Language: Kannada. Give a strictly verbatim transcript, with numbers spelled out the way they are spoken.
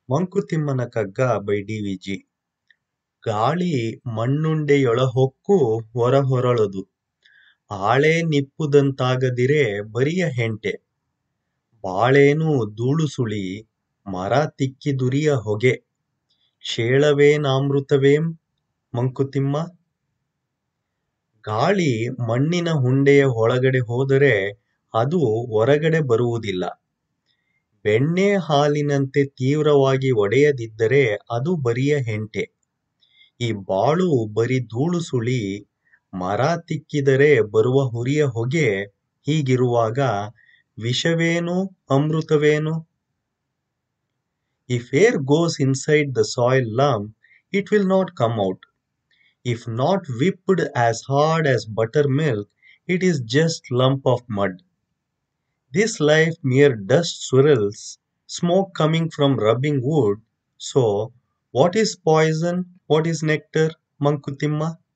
ಮಂಕುತಿಮ್ಮನ ಕಗ್ಗ ಬೈ ಡಿ ವಿ ಜಿ. ಗಾಳಿ ಮಣ್ಣುಂಡೆಯೊಳಹೊಕ್ಕು ಹೊರಹೊರಳದು, ಆಳೆ ನಿಪ್ಪುದಂತಾಗದಿರೆ ಬರಿಯ ಹೆಂಟೆ. ಬಾಳೇನು ಧೂಳುಸುಳಿ, ಮರ ತಿಕ್ಕಿದುರಿಯ ಹೊಗೆ, ಕ್ಷೇಳವೇನಾಮೃತವೇಂ ಮಂಕುತಿಮ್ಮ. ಗಾಳಿ ಮಣ್ಣಿನ ಹುಂಡೆಯ ಒಳಗಡೆ ಹೋದರೆ ಅದು ಹೊರಗಡೆ ಬರುವುದಿಲ್ಲ. ಬೆಣ್ಣೆ ಹಾಲಿನಂತೆ ತೀವ್ರವಾಗಿ ಒಡೆಯದಿದ್ದರೆ ಅದು ಬರಿಯ ಹೆಂಟೆ. ಈ ಬಾಳು ಬರಿ ಧೂಳು ಸುಳಿ, ಮರ ತಿಕ್ಕಿದರೆ ಬರುವ ಹುರಿಯ ಹೊಗೆ. ಹೀಗಿರುವಾಗ ವಿಷವೇನು ಅಮೃತವೇನು? If air goes inside the soil lump, it will not come out. If not whipped as hard as buttermilk, it is just lump of mud. This life mere dust swirls, smoke coming from rubbing wood. So, what is poison? What is nectar, Mankuthimma?